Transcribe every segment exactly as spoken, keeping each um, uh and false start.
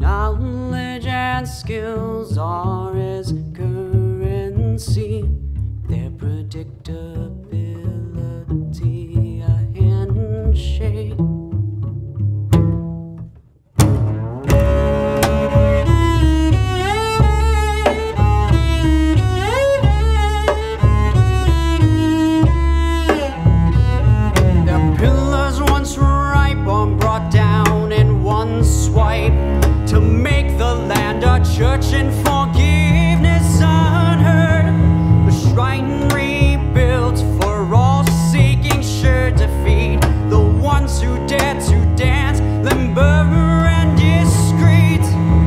Knowledge and skills are his currency, their predictability, a handshake. Their pillars once ripe are brought down in one swipe to make the land a church in forgiveness unheard, a shrine rebuilt for all seeking sure defeat, the ones who dare to dance limber and discreet.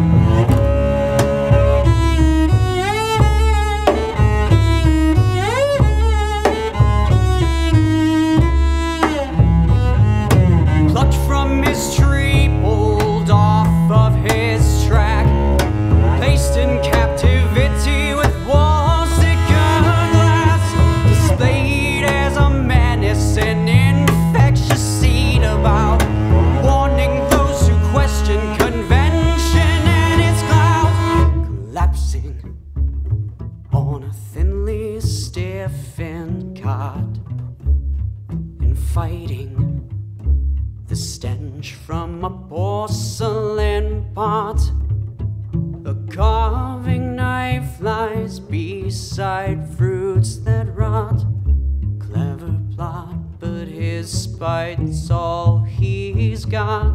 Plucked from his tree, pulled off of his track, placed in captivity with walls thick of glass, displayed as a menace, an infectious seed about warning those who question convention and its cloud, collapsing on a thinly stiffened cot, and fighting the stench from a porcelain pot. A carving knife lies beside fruits that rot. Clever plot, but his spite's all he's got.